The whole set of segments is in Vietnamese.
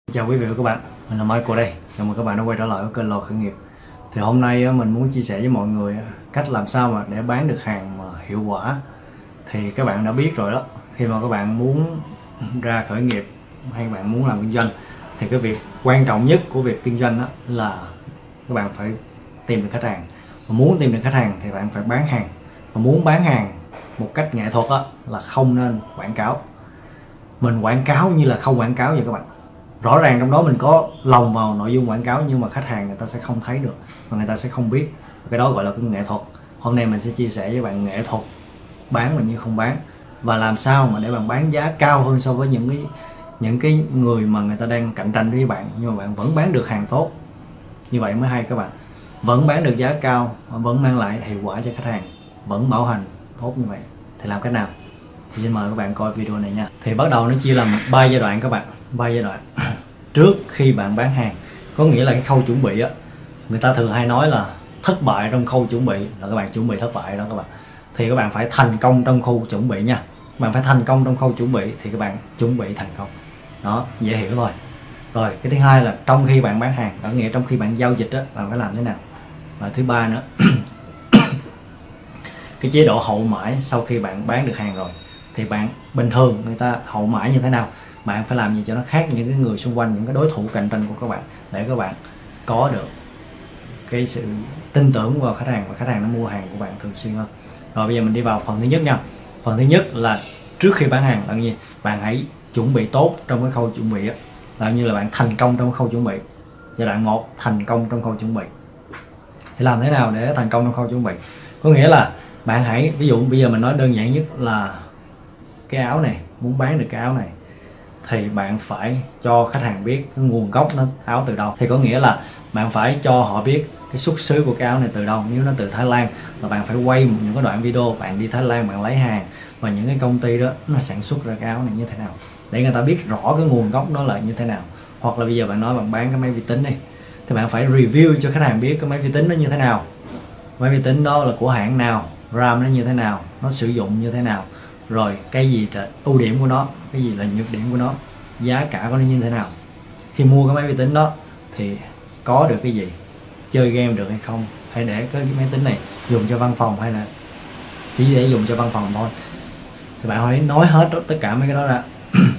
Chào quý vị và các bạn, mình là Michael đây. Chào mừng các bạn đã quay trở lại với kênh Lò Khởi Nghiệp. Thì hôm nay mình muốn chia sẻ với mọi người cách làm sao mà để bán được hàng mà hiệu quả. Thì các bạn đã biết rồi đó, khi mà các bạn muốn ra khởi nghiệp hay các bạn muốn làm kinh doanh thì cái việc quan trọng nhất của việc kinh doanh đó là các bạn phải tìm được khách hàng. Và muốn tìm được khách hàng thì bạn phải bán hàng. Và muốn bán hàng một cách nghệ thuật đó, là không nên quảng cáo. Mình quảng cáo như là không quảng cáo vậy các bạn. Rõ ràng trong đó mình có lồng vào nội dung quảng cáo nhưng mà khách hàng người ta sẽ không thấy được và người ta sẽ không biết. Cái đó gọi là cái nghệ thuật. Hôm nay mình sẽ chia sẻ với bạn nghệ thuật bán mà như không bán, và làm sao mà để bạn bán giá cao hơn so với những cái người mà người ta đang cạnh tranh với bạn, nhưng mà bạn vẫn bán được hàng tốt. Như vậy mới hay các bạn. Vẫn bán được giá cao và vẫn mang lại hiệu quả cho khách hàng, vẫn bảo hành tốt như vậy. Thì làm cách nào? Thì xin mời các bạn coi video này nha. Thì bắt đầu nó chia làm 3 giai đoạn các bạn. 3 giai đoạn. Trước khi bạn bán hàng, có nghĩa là cái khâu chuẩn bị á, người ta thường hay nói là thất bại trong khâu chuẩn bị là các bạn chuẩn bị thất bại đó các bạn. Thì các bạn phải thành công trong khâu chuẩn bị nha. Các bạn phải thành công trong khâu chuẩn bị thì các bạn chuẩn bị thành công. Đó, dễ hiểu thôi. Rồi, cái thứ hai là trong khi bạn bán hàng, có nghĩa trong khi bạn giao dịch á, bạn phải làm thế nào. Và thứ ba nữa, cái chế độ hậu mãi sau khi bạn bán được hàng rồi thì bạn bình thường người ta hậu mãi như thế nào, bạn phải làm gì cho nó khác những cái người xung quanh, những cái đối thủ cạnh tranh của các bạn, để các bạn có được cái sự tin tưởng vào khách hàng và khách hàng nó mua hàng của bạn thường xuyên hơn. Rồi bây giờ mình đi vào phần thứ nhất nha. Phần thứ nhất là trước khi bán hàng là gì? Bạn hãy chuẩn bị tốt trong cái khâu chuẩn bị á, là như là bạn thành công trong cái khâu chuẩn bị. Giai đoạn 1 thành công trong khâu chuẩn bị. Thì làm thế nào để thành công trong khâu chuẩn bị? Có nghĩa là bạn hãy, ví dụ bây giờ mình nói đơn giản nhất là cái áo này, muốn bán được cái áo này thì bạn phải cho khách hàng biết cái nguồn gốc nó áo từ đâu. Thì có nghĩa là bạn phải cho họ biết cái xuất xứ của cái áo này từ đâu. Nếu nó từ Thái Lan là bạn phải quay những cái đoạn video bạn đi Thái Lan bạn lấy hàng và những cái công ty đó nó sản xuất ra cái áo này như thế nào, để người ta biết rõ cái nguồn gốc nó là như thế nào. Hoặc là bây giờ bạn nói bạn bán cái máy vi tính này thì bạn phải review cho khách hàng biết cái máy vi tính nó như thế nào, máy vi tính đó là của hãng nào, RAM nó như thế nào, nó sử dụng như thế nào, rồi cái gì là ưu điểm của nó, cái gì là nhược điểm của nó, giá cả của nó như thế nào, khi mua cái máy vi tính đó thì có được cái gì, chơi game được hay không, hay để cái máy tính này dùng cho văn phòng hay là chỉ để dùng cho văn phòng thôi. Thì bạn phải nói hết tất cả mấy cái đó ra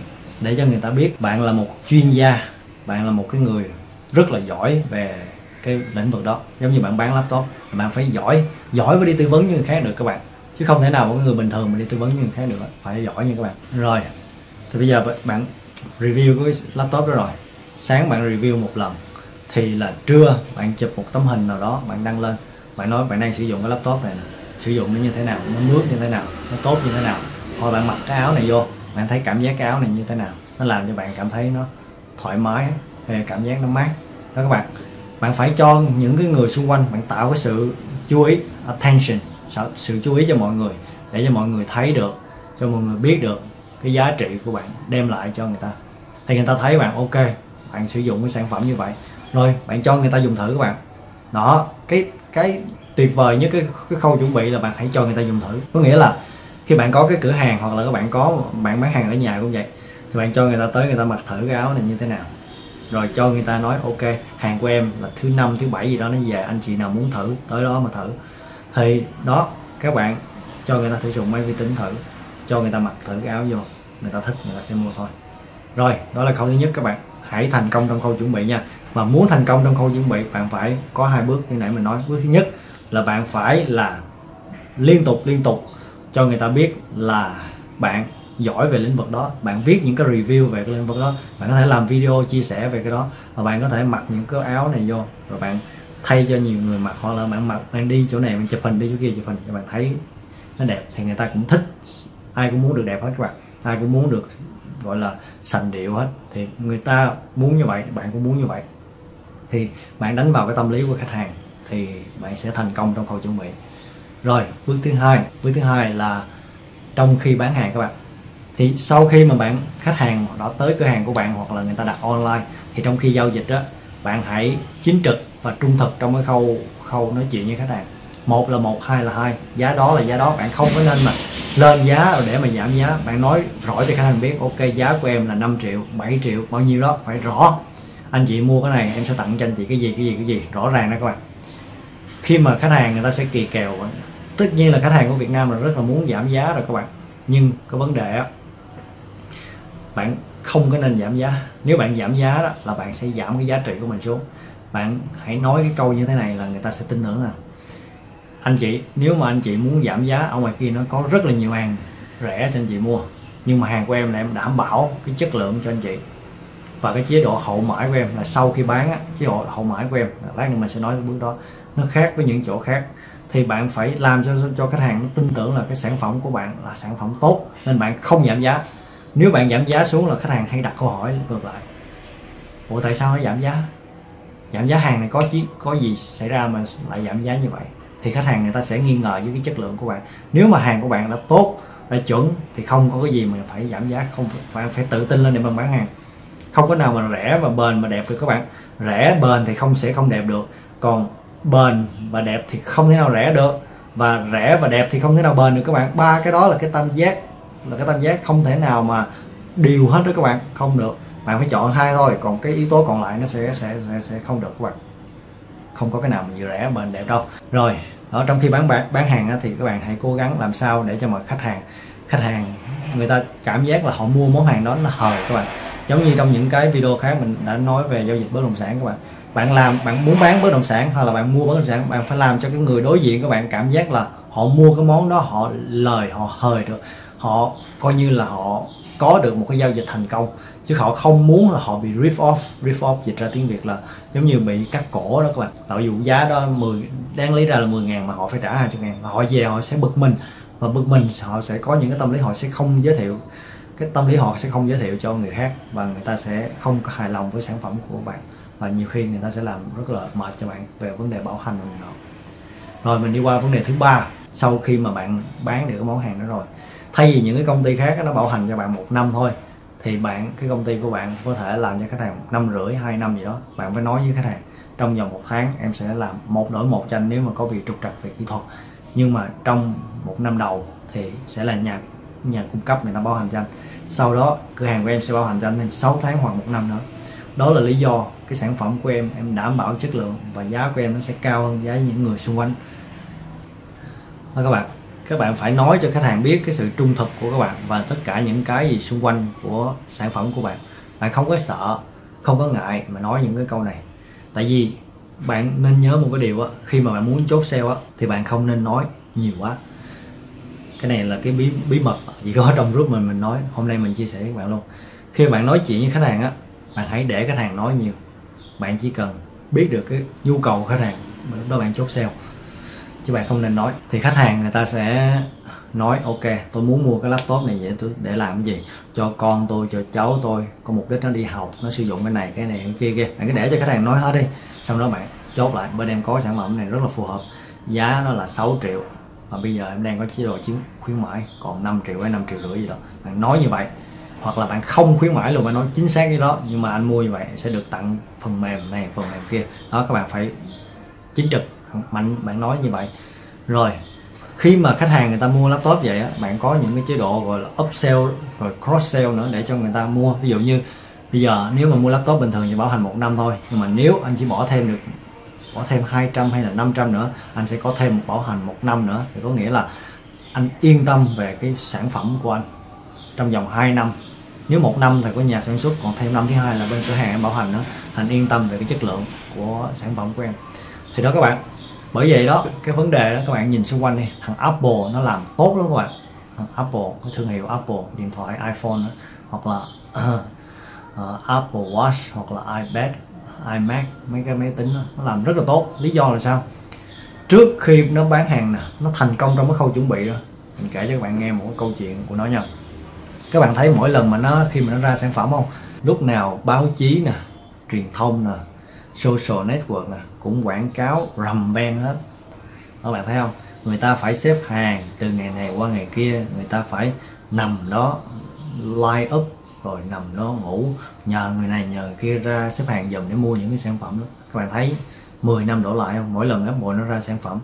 để cho người ta biết bạn là một chuyên gia, bạn là một cái người rất là giỏi về cái lĩnh vực đó. Giống như bạn bán laptop, bạn phải giỏi với đi tư vấn với người khác được các bạn, chứ không thể nào một người bình thường mà đi tư vấn với người khác được, phải giỏi như các bạn. Rồi thì bây giờ bạn review cái laptop đó rồi, sáng bạn review một lần thì là trưa bạn chụp một tấm hình nào đó bạn đăng lên, bạn nói bạn đang sử dụng cái laptop này nè, sử dụng nó như thế nào, nó mướt như thế nào, nó tốt như thế nào, hoặc bạn mặc cái áo này vô bạn thấy cảm giác cái áo này như thế nào, nó làm cho bạn cảm thấy nó thoải mái hay cảm giác nó mát đó các bạn. Bạn phải cho những cái người xung quanh, bạn tạo cái sự chú ý, attention, sự chú ý cho mọi người, để cho mọi người thấy được, cho mọi người biết được cái giá trị của bạn đem lại cho người ta. Thì người ta thấy bạn ok, bạn sử dụng cái sản phẩm như vậy, rồi bạn cho người ta dùng thử các bạn. Đó, cái tuyệt vời nhất cái khâu chuẩn bị là bạn hãy cho người ta dùng thử. Có nghĩa là khi bạn có cái cửa hàng hoặc là các bạn bán hàng ở nhà cũng vậy, thì bạn cho người ta tới, người ta mặc thử cái áo này như thế nào, rồi cho người ta nói ok, hàng của em là thứ 5, thứ 7 gì đó nó về, anh chị nào muốn thử tới đó mà thử. Thì đó, các bạn cho người ta thử dùng máy vi tính thử, cho người ta mặc thử cái áo vô, người ta thích người ta sẽ mua thôi. Rồi, đó là khâu thứ nhất các bạn. Hãy thành công trong khâu chuẩn bị nha. Và muốn thành công trong khâu chuẩn bị, bạn phải có 2 bước như nãy mình nói. Bước thứ nhất là bạn phải là liên tục cho người ta biết là bạn giỏi về lĩnh vực đó, bạn viết những cái review về cái lĩnh vực đó, bạn có thể làm video chia sẻ về cái đó, và bạn có thể mặc những cái áo này vô rồi bạn thay cho nhiều người mặc, hoặc là bạn mặc, bạn đi chỗ này bạn chụp hình, đi chỗ kia chụp hình cho bạn thấy nó đẹp thì người ta cũng thích. Ai cũng muốn được đẹp hết các bạn, ai cũng muốn được gọi là sành điệu hết, thì người ta muốn như vậy, bạn cũng muốn như vậy, thì bạn đánh vào cái tâm lý của khách hàng thì bạn sẽ thành công trong khâu chuẩn bị. Rồi bước thứ hai là trong khi bán hàng các bạn, thì sau khi mà khách hàng đó tới cửa hàng của bạn hoặc là người ta đặt online, thì trong khi giao dịch đó, bạn hãy chính trực và trung thực trong cái khâu nói chuyện với khách hàng. một là một, hai là hai, giá đó là giá đó. Bạn không có nên mà lên giá để mà giảm giá. Bạn nói rõ cho khách hàng biết ok giá của em là 5 triệu, 7 triệu, bao nhiêu đó, phải rõ. Anh chị mua cái này em sẽ tặng cho anh chị cái gì, rõ ràng đó các bạn. Khi mà khách hàng người ta sẽ kỳ kèo, tất nhiên là khách hàng của Việt Nam là rất là muốn giảm giá rồi các bạn, nhưng cái vấn đề á, bạn không có nên giảm giá. Nếu bạn giảm giá đó là bạn sẽ giảm cái giá trị của mình xuống. Bạn hãy nói cái câu như thế này là người ta sẽ tin tưởng. Anh chị, nếu mà anh chị muốn giảm giá, ở ngoài kia nó có rất là nhiều hàng rẻ cho anh chị mua, nhưng mà hàng của em là em đảm bảo cái chất lượng cho anh chị, và cái chế độ hậu mãi của em là sau khi bán á, chế độ hậu mãi của em, lát nữa mình sẽ nói cái bước đó, nó khác với những chỗ khác. Thì bạn phải làm cho khách hàng tin tưởng là cái sản phẩm của bạn là sản phẩm tốt, nên bạn không giảm giá. Nếu bạn giảm giá xuống là khách hàng hay đặt câu hỏi ngược lại: ủa tại sao nó giảm giá? Giảm giá hàng này có gì xảy ra mà lại giảm giá như vậy? Thì khách hàng người ta sẽ nghi ngờ với cái chất lượng của bạn. Nếu mà hàng của bạn đã tốt, đã chuẩn thì không có cái gì mà phải giảm giá. Không phải tự tin lên để mà bán hàng. Không có nào mà rẻ và bền mà đẹp được các bạn. Rẻ bền thì sẽ không đẹp được, còn bền và đẹp thì không thể nào rẻ được, và rẻ và đẹp thì không thể nào bền được các bạn. Ba cái đó là cái tam giác không thể nào mà điều hết đó các bạn, không được. Bạn phải chọn hai thôi, còn cái yếu tố còn lại nó sẽ không được các bạn. Không có cái nào mà vừa rẻ bền đẹp đâu. Rồi ở trong khi bán hàng á, thì các bạn hãy cố gắng làm sao để cho mà khách hàng người ta cảm giác là họ mua món hàng đó nó hời các bạn. Giống như trong những cái video khác mình đã nói về giao dịch bất động sản các bạn. Bạn muốn bán bất động sản hoặc là bạn mua bất động sản, bạn phải làm cho cái người đối diện các bạn cảm giác là họ mua cái món đó họ hời được, họ coi như là họ có được một cái giao dịch thành công, chứ họ không muốn là họ bị rip off dịch ra tiếng Việt là giống như bị cắt cổ đó các bạn. Ví dụ giá đó đáng lý ra là 10.000 mà họ phải trả 20.000, họ về họ sẽ bực mình, và bực mình họ sẽ có những cái tâm lý họ sẽ không giới thiệu, cho người khác, và người ta sẽ không có hài lòng với sản phẩm của bạn, và nhiều khi người ta sẽ làm rất là mệt cho bạn về vấn đề bảo hành đó. Rồi mình đi qua vấn đề thứ ba. Sau khi mà bạn bán được cái món hàng đó rồi, thay vì những cái công ty khác nó bảo hành cho bạn 1 năm thôi, thì cái công ty của bạn có thể làm cho khách hàng 1 năm rưỡi, 2 năm gì đó. Bạn phải nói với khách hàng trong vòng 1 tháng em sẽ làm 1 đổi 1 cho anh nếu mà có việc trục trặc về kỹ thuật, nhưng mà trong 1 năm đầu thì sẽ là nhà cung cấp người ta bảo hành cho anh. Sau đó cửa hàng của em sẽ bảo hành cho anh thêm 6 tháng hoặc 1 năm nữa. Đó là lý do cái sản phẩm của em đảm bảo chất lượng và giá của em nó sẽ cao hơn giá những người xung quanh. Đó các bạn phải nói cho khách hàng biết cái sự trung thực của các bạn và tất cả những cái gì xung quanh của sản phẩm của bạn. Bạn không có sợ, không có ngại mà nói những cái câu này. Tại vì bạn nên nhớ một cái điều á, khi mà bạn muốn chốt sale á thì bạn không nên nói nhiều quá. Cái này là cái bí mật chỉ có trong group mình nói, hôm nay mình chia sẻ với các bạn luôn. Khi bạn nói chuyện với khách hàng á, bạn hãy để khách hàng nói nhiều. Bạn chỉ cần biết được cái nhu cầu của khách hàng, lúc đó bạn chốt sale, chứ bạn không nên nói. Thì khách hàng người ta sẽ nói ok, tôi muốn mua cái laptop này vậy để làm cái gì? Cho con tôi, cho cháu tôi, có mục đích nó đi học, nó sử dụng cái này cái kia. Bạn cứ để cho khách hàng nói hết đi, xong đó bạn chốt lại bên em có sản phẩm này rất là phù hợp, giá nó là 6 triệu và bây giờ em đang có chế độ khuyến mãi còn 5 triệu hay 5 triệu rưỡi gì đó. Bạn nói như vậy, hoặc là bạn không khuyến mãi luôn, bạn nói chính xác cái đó, nhưng mà anh mua như vậy sẽ được tặng phần mềm này phần mềm kia đó. Các bạn phải chính trực mạnh, bạn nói như vậy. Rồi khi mà khách hàng người ta mua laptop vậy á, bạn có những cái chế độ gọi là upsell rồi cross sell nữa để cho người ta mua. Ví dụ như bây giờ nếu mà mua laptop bình thường thì bảo hành 1 năm thôi, nhưng mà nếu anh chỉ bỏ thêm 200 hay là 500 nữa, anh sẽ có thêm một bảo hành 1 năm nữa. Thì có nghĩa là anh yên tâm về cái sản phẩm của anh trong vòng 2 năm. Nếu 1 năm thì có nhà sản xuất, còn thêm năm thứ hai là bên cửa hàng em bảo hành nữa. Anh yên tâm về cái chất lượng của sản phẩm của em. Thì đó các bạn, bởi vậy đó, cái vấn đề đó các bạn nhìn xung quanh đi, thằng Apple nó làm tốt lắm các bạn. Thằng Apple, cái thương hiệu Apple, điện thoại iPhone đó, hoặc là Apple Watch, hoặc là iPad, iMac, mấy cái máy tính đó, nó làm rất là tốt. Lý do là sao? Trước khi nó bán hàng nè, nó thành công trong cái khâu chuẩn bị đó. Mình kể cho các bạn nghe một cái câu chuyện của nó nha. Các bạn thấy mỗi lần mà khi mà nó ra sản phẩm không, lúc nào báo chí nè, truyền thông nè, social network nè cũng quảng cáo rầm beng hết. Các bạn thấy không? Người ta phải xếp hàng từ ngày này qua ngày kia, người ta phải nằm đó line up, rồi nằm đó ngủ, nhờ người này nhờ người kia ra xếp hàng giùm để mua những cái sản phẩm đó. Các bạn thấy 10 năm đổ lại không? Mỗi lần Apple nó ra sản phẩm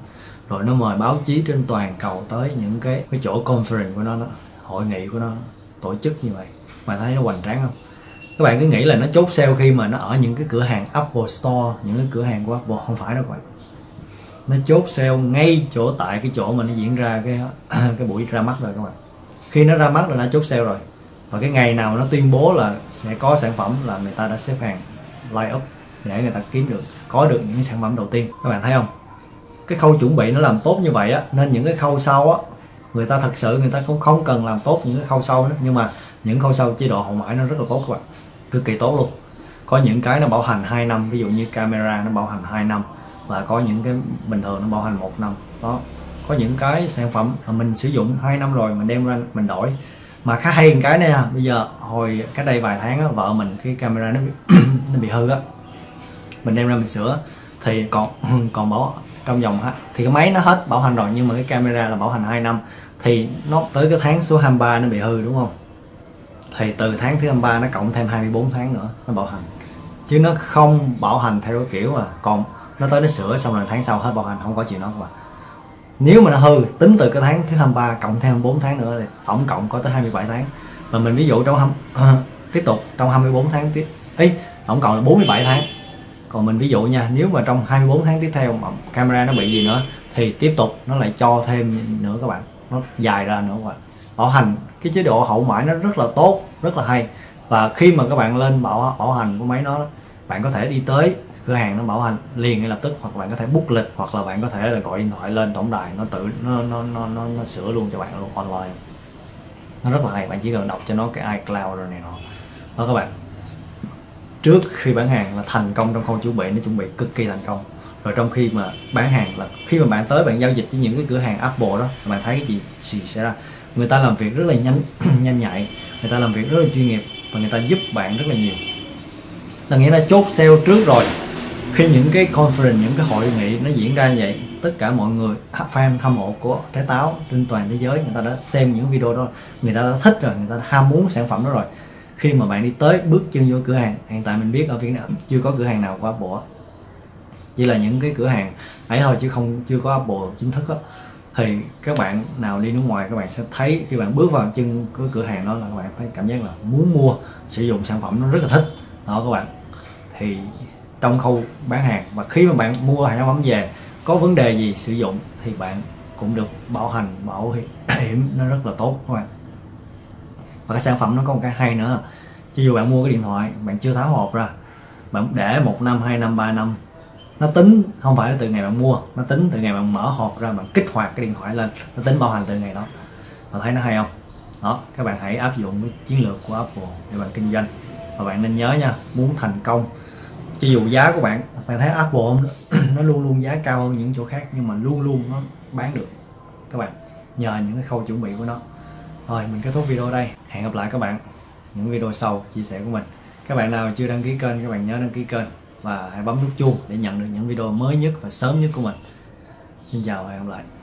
rồi nó mời báo chí trên toàn cầu tới những cái chỗ conference của nó, hội nghị của nó tổ chức như vậy. Bạn thấy nó hoành tráng không? Các bạn cứ nghĩ là nó chốt sale khi mà nó ở những cái cửa hàng Apple Store, những cái cửa hàng của Apple. Không phải đâu các bạn, nó chốt sale ngay chỗ tại cái chỗ mà nó diễn ra cái buổi ra mắt rồi các bạn. Khi nó ra mắt là nó chốt sale rồi, và cái ngày nào nó tuyên bố là sẽ có sản phẩm là người ta đã xếp hàng line up để người ta có được những sản phẩm đầu tiên. Các bạn thấy không? Cái khâu chuẩn bị nó làm tốt như vậy á, nên những cái khâu sau á, người ta thật sự người ta cũng không cần làm tốt những cái khâu sau nữa. Nhưng mà những khâu sau chế độ hậu mãi nó rất là tốt các bạn, cực kỳ tốt luôn. Có những cái nó bảo hành 2 năm, ví dụ như camera nó bảo hành 2 năm, và có những cái bình thường nó bảo hành 1 năm. Đó, có những cái sản phẩm mà mình sử dụng 2 năm rồi mình đem ra mình đổi. Mà khá hay một cái này bây giờ hồi cách đây vài tháng á, vợ mình cái camera nó bị hư á, mình đem ra mình sửa thì còn bảo trong vòng thì cái máy nó hết bảo hành rồi, nhưng mà cái camera là bảo hành 2 năm, thì nó tới cái tháng số 23 nó bị hư đúng không, thì từ tháng thứ 23 nó cộng thêm 24 tháng nữa nó bảo hành, chứ nó không bảo hành theo cái kiểu là còn nó tới nó sửa xong rồi tháng sau hết bảo hành, không có chuyện đó các bạn. Nếu mà nó hư tính từ cái tháng thứ 23 cộng thêm 4 tháng nữa thì tổng cộng có tới 27 tháng. Và mình ví dụ tiếp tục trong 24 tháng tiếp tổng cộng là 47 tháng. Còn mình ví dụ nha, nếu mà trong 24 tháng tiếp theo mà camera nó bị gì nữa thì tiếp tục nó lại cho thêm nữa các bạn, nó dài ra nữa các bạn. Bảo hành cái chế độ hậu mãi nó rất là tốt, rất là hay. Và khi mà các bạn lên bảo hành của máy nó, bạn có thể đi tới cửa hàng nó bảo hành liền ngay lập tức, hoặc bạn có thể book lịch, hoặc là bạn có thể là gọi điện thoại lên tổng đài, nó tự nó sửa luôn cho bạn luôn online. Nó rất là hay, bạn chỉ cần đọc cho nó cái iCloud rồi này nọ. Đó các bạn, trước khi bán hàng là thành công trong khâu chuẩn bị, nó chuẩn bị cực kỳ thành công. Rồi trong khi mà bán hàng là khi mà bạn tới bạn giao dịch với những cái cửa hàng Apple đó, bạn thấy cái gì xảy ra. Người ta làm việc rất là nhanh nhạy, người ta làm việc rất là chuyên nghiệp, và người ta giúp bạn rất là nhiều. Là nghĩa là chốt sale trước rồi, khi những cái conference, những cái hội nghị nó diễn ra như vậy, tất cả mọi người fan hâm mộ của trái táo trên toàn thế giới, người ta đã xem những video đó, người ta đã thích rồi, người ta ham muốn sản phẩm đó rồi. Khi mà bạn đi tới bước chân vô cửa hàng, hiện tại mình biết ở Việt Nam chưa có cửa hàng nào của Apple, chỉ là những cái cửa hàng ấy thôi, chứ chưa có Apple chính thức á. Thì các bạn nào đi nước ngoài, các bạn sẽ thấy khi bạn bước vào chân cái cửa hàng đó là các bạn thấy cảm giác là muốn mua, sử dụng sản phẩm nó rất là thích đó các bạn. Thì trong khâu bán hàng, và khi mà bạn mua sản phẩm về có vấn đề gì sử dụng thì bạn cũng được bảo hành, bảo hiểm nó rất là tốt các bạn. Và cái sản phẩm nó có một cái hay nữa, cho dù bạn mua cái điện thoại bạn chưa tháo hộp ra, bạn để 1 năm, 2 năm, 3 năm, nó tính không phải là từ ngày bạn mua, nó tính từ ngày bạn mở hộp ra, bạn kích hoạt cái điện thoại lên, nó tính bảo hành từ ngày đó. Bạn thấy nó hay không? Đó, các bạn hãy áp dụng cái chiến lược của Apple để bạn kinh doanh. Và bạn nên nhớ nha, muốn thành công, cho dù giá của bạn thấy Apple nó luôn luôn giá cao hơn những chỗ khác, nhưng mà luôn luôn nó bán được các bạn, nhờ những cái khâu chuẩn bị của nó. Rồi mình kết thúc video ở đây, hẹn gặp lại các bạn những video sau chia sẻ của mình. Các bạn nào chưa đăng ký kênh, các bạn nhớ đăng ký kênh và hãy bấm nút chuông để nhận được những video mới nhất và sớm nhất của mình. Xin chào và hẹn gặp lại.